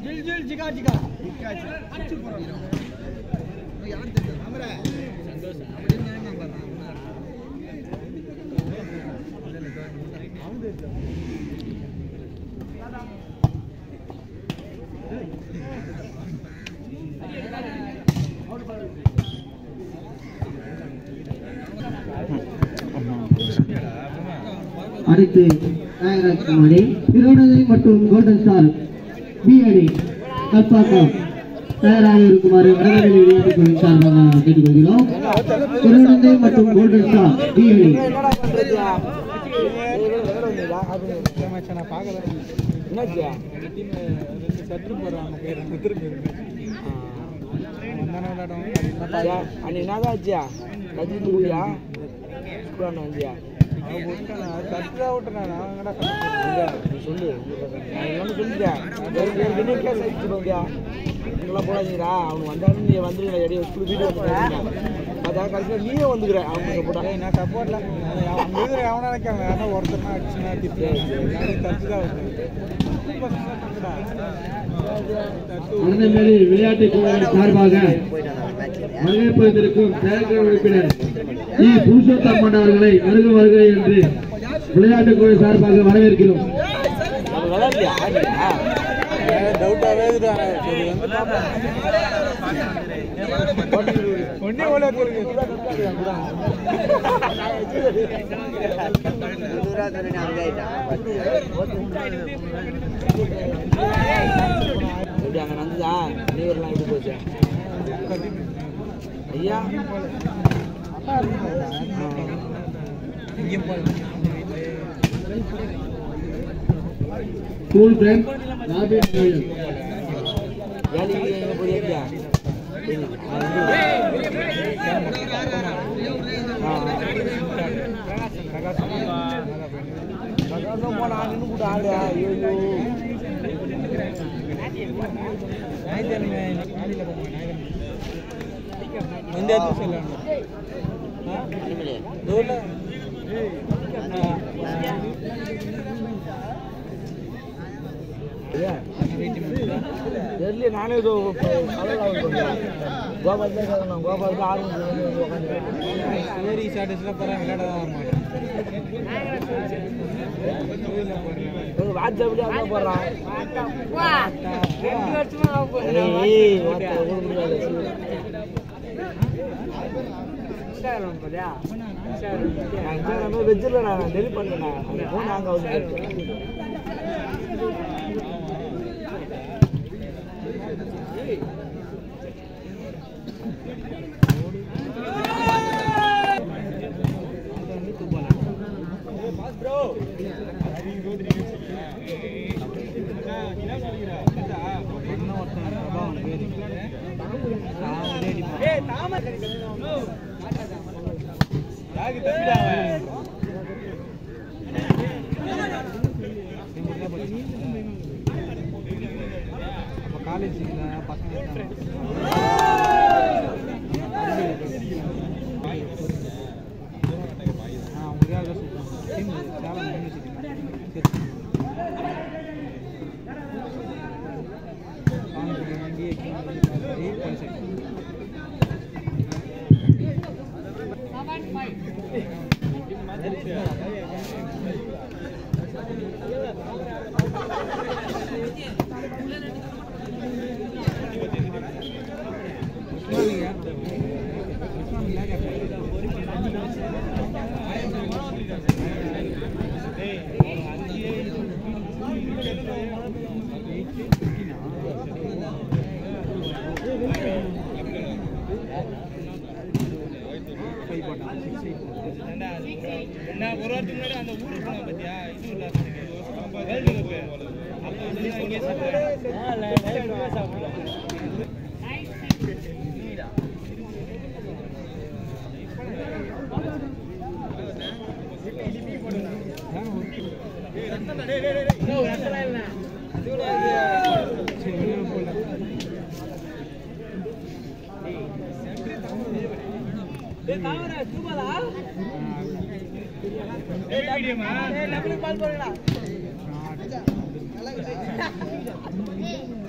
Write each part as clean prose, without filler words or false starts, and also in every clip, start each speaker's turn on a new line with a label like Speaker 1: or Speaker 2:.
Speaker 1: அடுத்து நாயகராஜ்குமாரி திருவண்ணாமலை மற்றும் golden star B அணி கல்பாக்கம் தயாராக இருக்குமாறு வடகரை விளையாட்டுக் சார்பாக கேட்டுக்கொள்கிறோம். திருவண்ணாமலை மற்றும் கோல்டன் ஸ்டார் பி அணி
Speaker 2: சொல்லு போடாதீங்கடா அவனு வந்தாலும் நீ வந்துருங்க எடைய ஸ்கூல் வீடியோ அதான் கடைசியில் நீயே வந்துக்கிற அவங்க போட்டா நான் சப்போர்ட்ல அவனை நினைக்காங்க ஆனால் ஒருத்தர் அடிச்சுன்னா
Speaker 1: விளையாட்டு சார்பாக வரவேற்பதற்கும் செயற்கை உறுப்பினர் இ புருஷோத்தம்மன் அவர்களை வருக வருக என்று விளையாட்டுக் குழு சார்பாக வரவேற்கிறோம்.
Speaker 2: அங்க நந்துதா நீவரெல்லாம் எப்படி போச்சு ஐயா
Speaker 1: ஸ்கூல் ஃப்ரெண்ட் ராபின் கோயில்
Speaker 2: வேலைக்கு எங்க போறியா போனா நின்று கூட ஆடு ஐயோ தெரியல நானே ஏதோ கோபாலுக்கு ஆர்வம் ஸ்டேட்டஸ்லாம் போகிறேன் விளையாட தான் வாட்ஸ்அப்லேயே அங்கே போடுறான் வெஜ்ஜில் நான் டெலிட் பண்ணேண்ணா அந்த ஃபோன் ஹேங் ஆகுது காலேஜ் பசங்க ஒரு வாரத்துக்கு முன்னாடி அந்த ஊருக்கு போனோம் பத்தியா இது இல்ல பால் போறீங்களா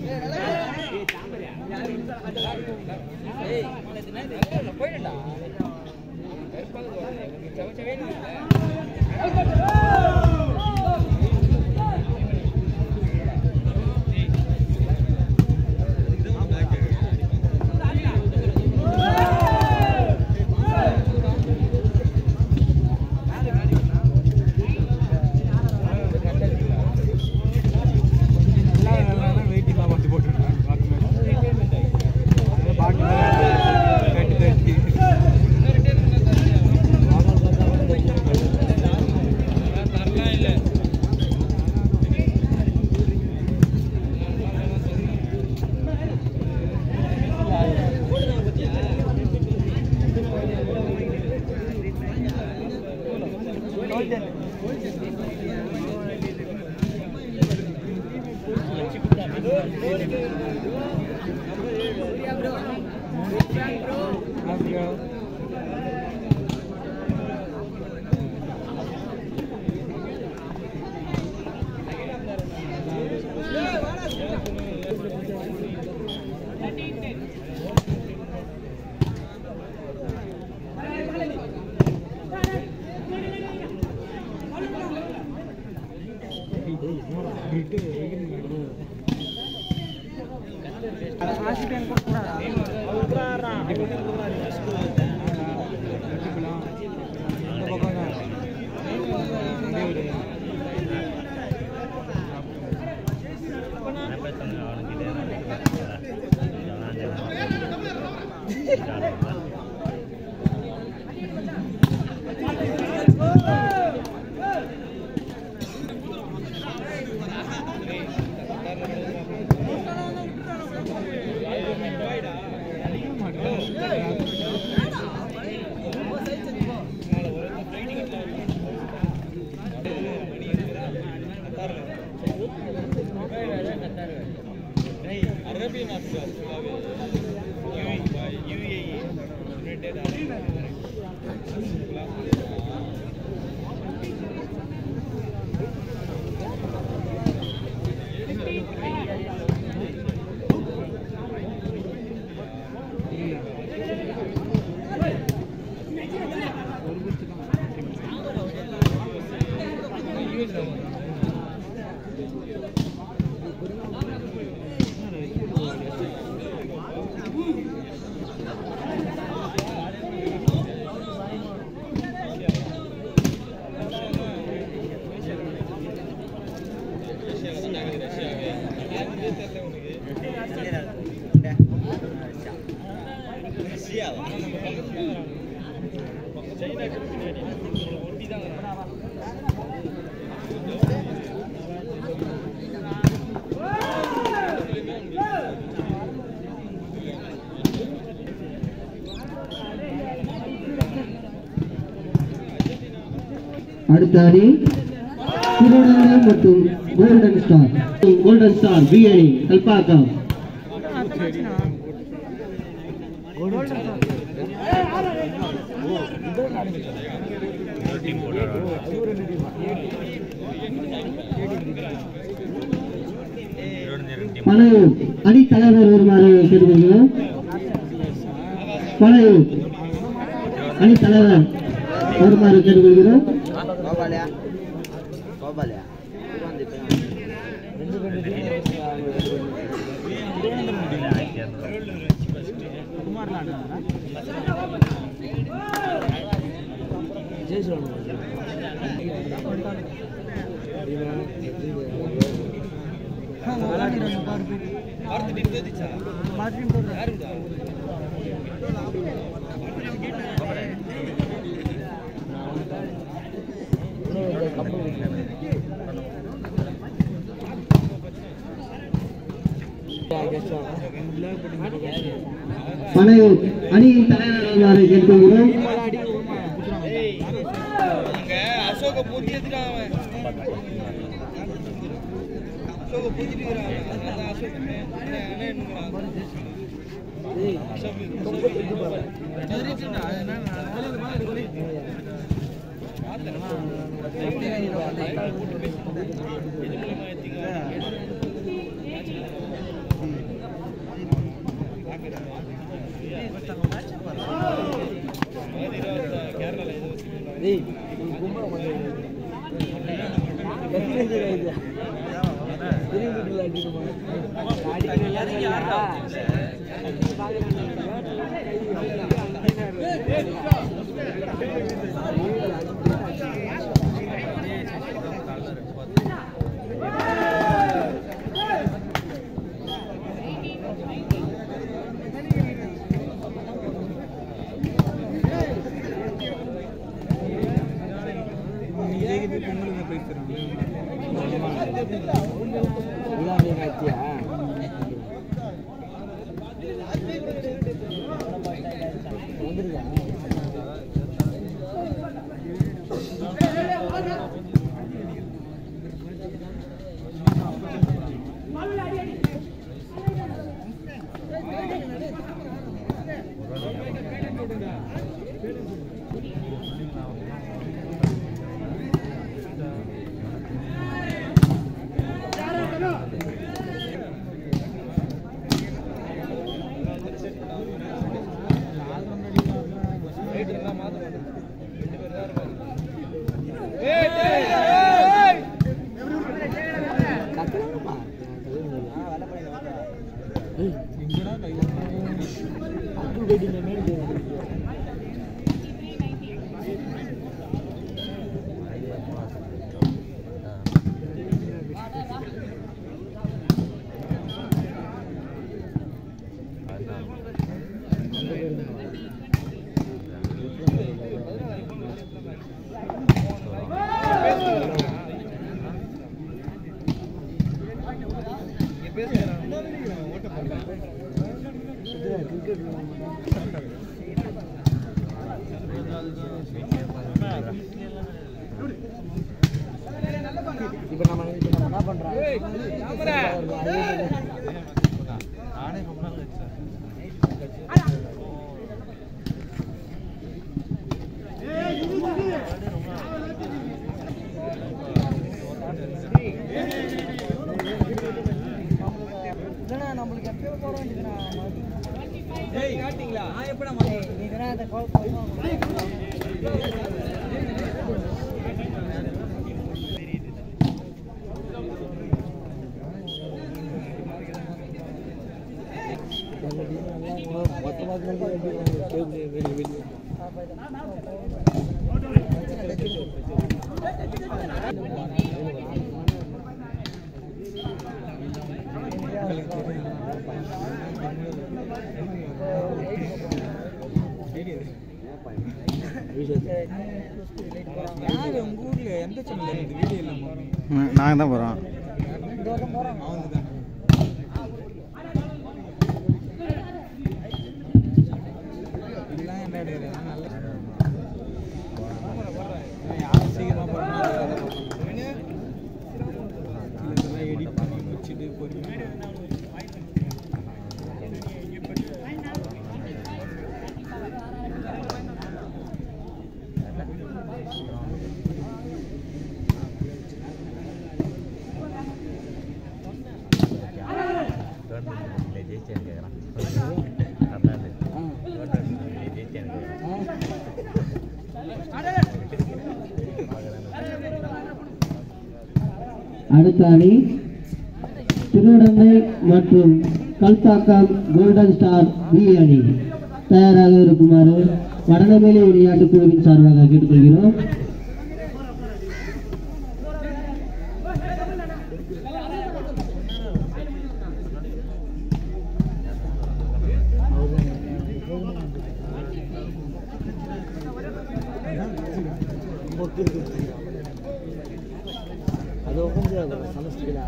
Speaker 1: அடுத்த அணி திருவண்ணாமலை மற்றும் கோல்டன் ஸ்டார் பி அணி கல்பாக்கம். பழையூர் அணி தலைவர் வருமாறு கேட்டுக்கொள்கிறோம். பழையூர் அணி தலைவர் வருமாறு கேட்டுக்கொள்கிறோம். பனையூர் அணியின் தலைவர்களாக கேட்கிறோம்.
Speaker 2: இப்ப நம்ம என்ன பண்றோம்? நம்மளுக்கு எப்போ போட வேண்டியதுனா காட்டிங்களா? எப்படா நீங்க அந்த
Speaker 3: நாங்கள் தான் போகிறோம்.
Speaker 1: அடுத்த அணி திருவண்ணாமலை மற்றும் கல்பாக்கம் கோல்டன் ஸ்டார் பி அணி தயாராக இருக்குமாறு வடநெல்லை விளையாட்டு குழுவின் சார்பாக கேட்டுக்கொள்கிறோம்.
Speaker 2: அது கொஞ்சம் சமஸ்கிருதா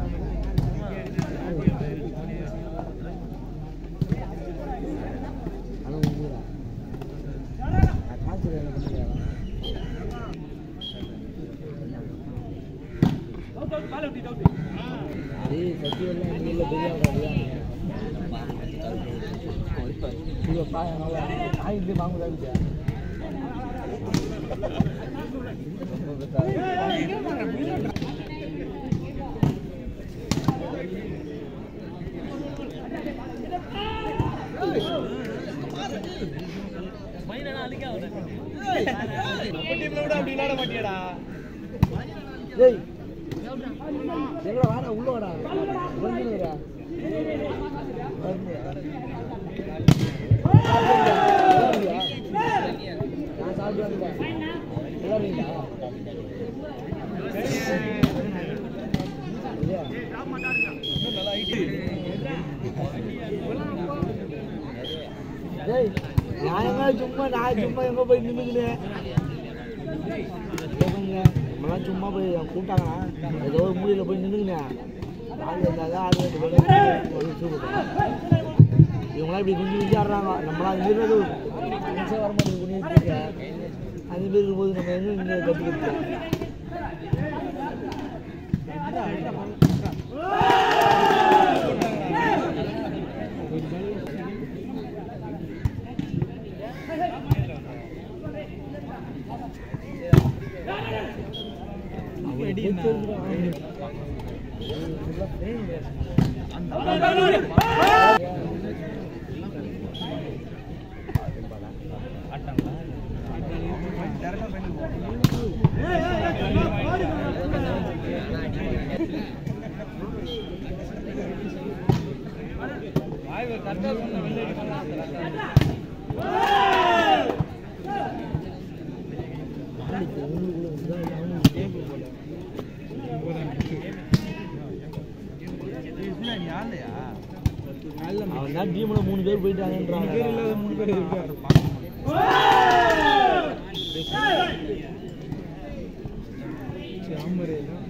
Speaker 2: அதே சத்தியெல்லாம் எங்கள் பெரிய ஆயிரத்தி வாங்குதா அப்படி விளையாட மாட்டியாடா. எங்கடா வாடா உள்ள வாடா வந்துடுறா நான் சாப்பிட்டு வந்தேன் எல்லாருங்களா நான் சும்மா எங்க போய் நின்றுக்குனேன் நம்மளாம் சும்மா போய் கூப்பிட்டாங்கண்ணா ஏதோ ஒரு மூலையில் போய் நின்றுக்குனேன் ஆள் வந்தாங்க ஆள் இவங்களாம் இப்படி குஞ்சு குஞ்சு ஆடுறாங்க நம்மளாம் அது மாரி மனசே வர மாட்டேங்குது அது மாரி இருக்கும்போது நம்ம எங்கே இங்கே கற்றுக்கிட்டு அவன் டீம்ல 3 பேர் போயிட்டாங்கன்றாங்க 3 பேர் இருக்காங்க